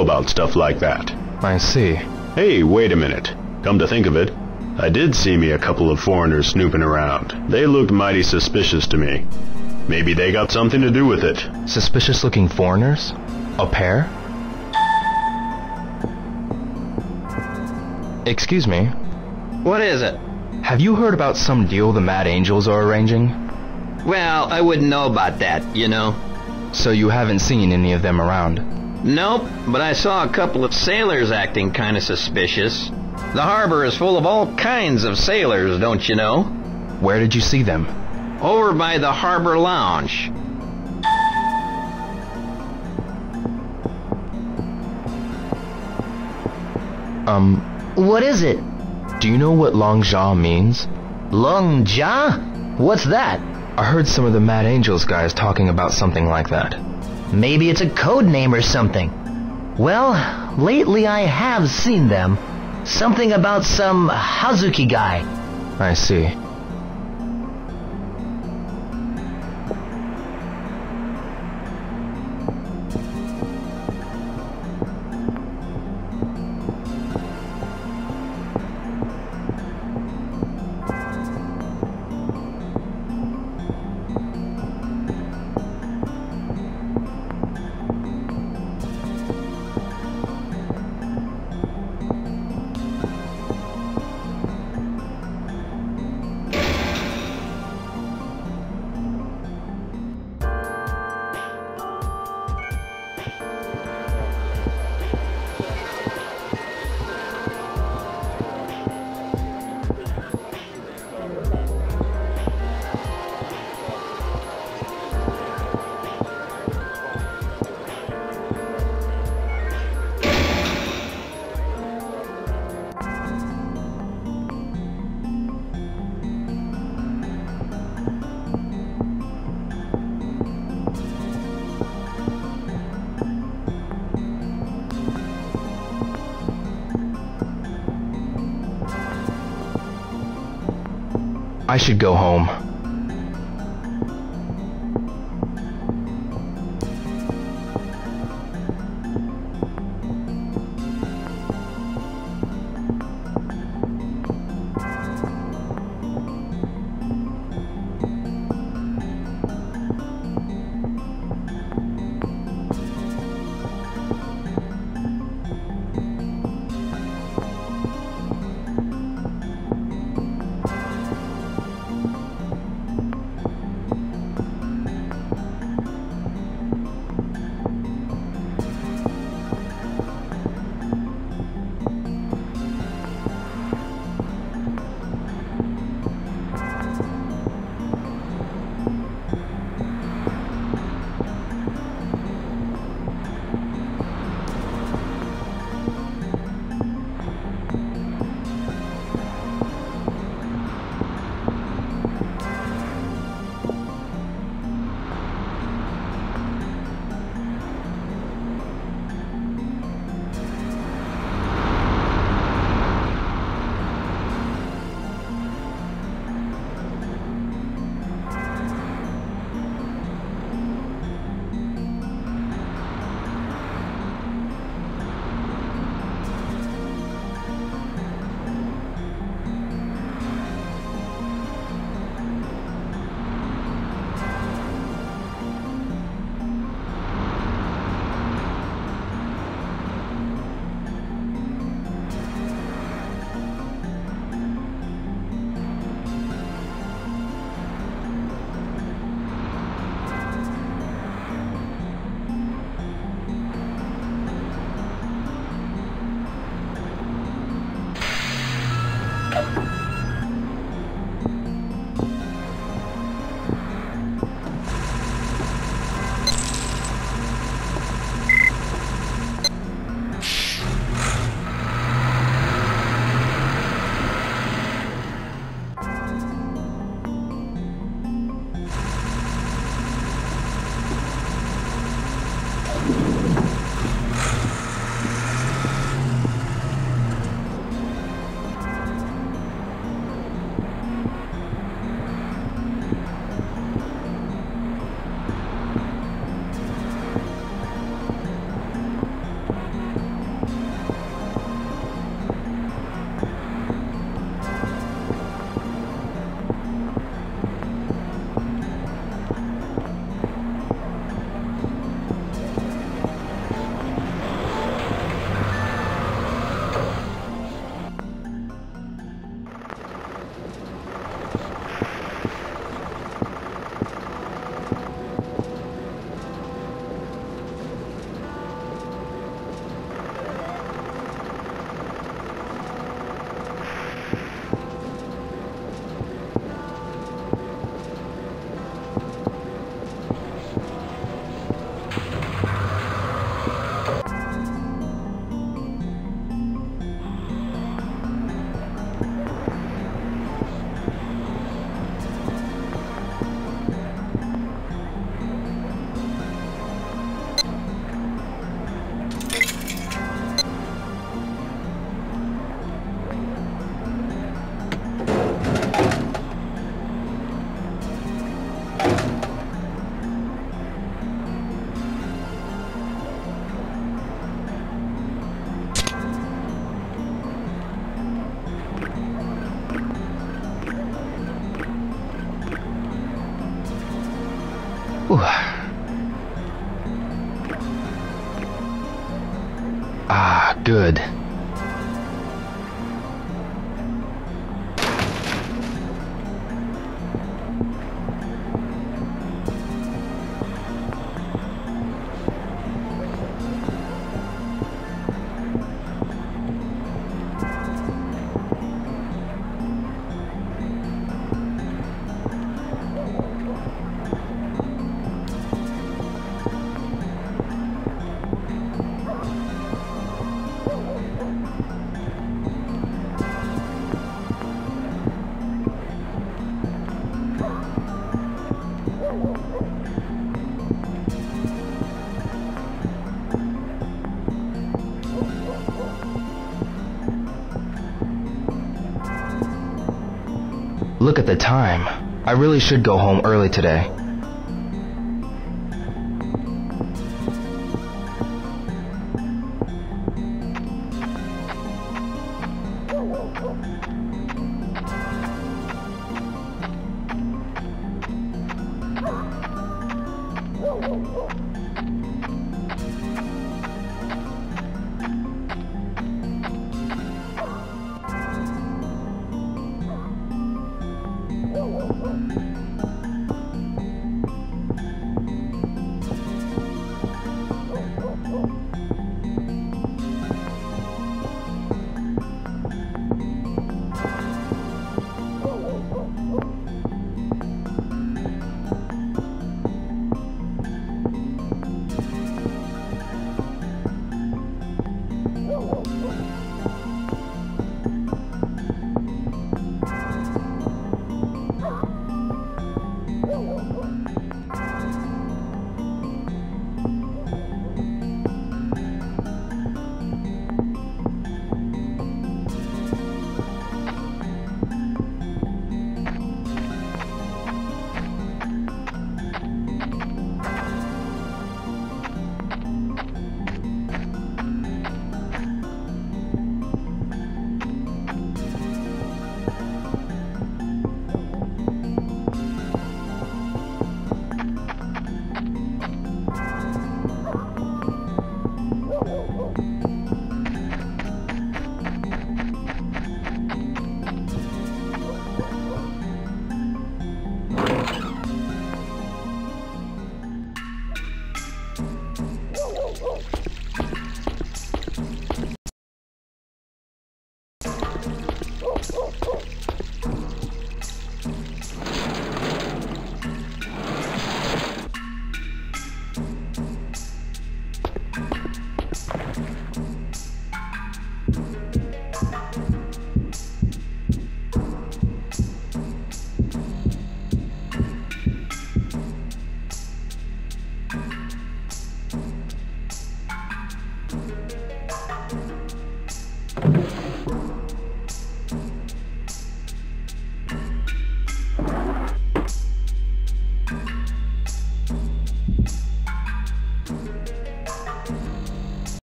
about stuff like that. I see. Hey, wait a minute. Come to think of it, I did see me a couple of foreigners snooping around. They looked mighty suspicious to me. Maybe they got something to do with it. Suspicious-looking foreigners? A pair? Excuse me. What is it? Have you heard about some deal the Mad Angels are arranging? Well, I wouldn't know about that, you know. So you haven't seen any of them around? Nope, but I saw a couple of sailors acting kind of suspicious. The harbor is full of all kinds of sailors, don't you know? Where did you see them? Over by the harbor lounge. What is it? Do you know what Long Jia means? Long Jia? What's that? I heard some of the Mad Angels guys talking about something like that. Maybe it's a code name or something. Well, lately I have seen them. Something about some Hazuki guy. I see. I should go home. Good. Look at the time. I really should go home early today.